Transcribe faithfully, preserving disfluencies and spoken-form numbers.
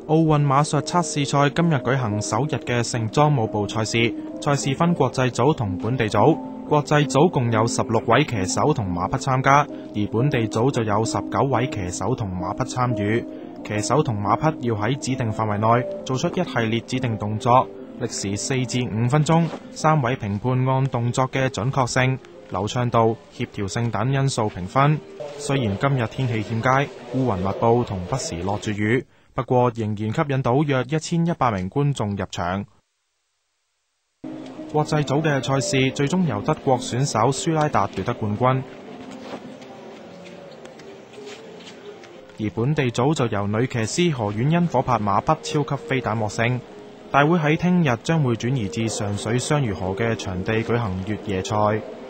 奧運馬術測試賽今日舉行首日嘅盛裝舞步賽事，賽事分國際組同本地組。國際組共有十六位騎手同馬匹參加，而本地組就有十九位騎手同馬匹參與。騎手同馬匹要喺指定範圍內做出一系列指定動作，歷時四至五分鐘。三位評判按動作嘅準確性、流暢度、協調性等因素評分。雖然今日天氣欠佳，烏雲密布同不時落住雨，不過仍然吸引到約一千一百名觀眾入場。國際組嘅賽事最終由德國選手舒拉達奪得冠軍，而本地組就由女騎師何婉欣夥拍馬匹超級飛彈獲勝。大會喺聽日將會轉移至上水雙魚河嘅場地舉行越野賽。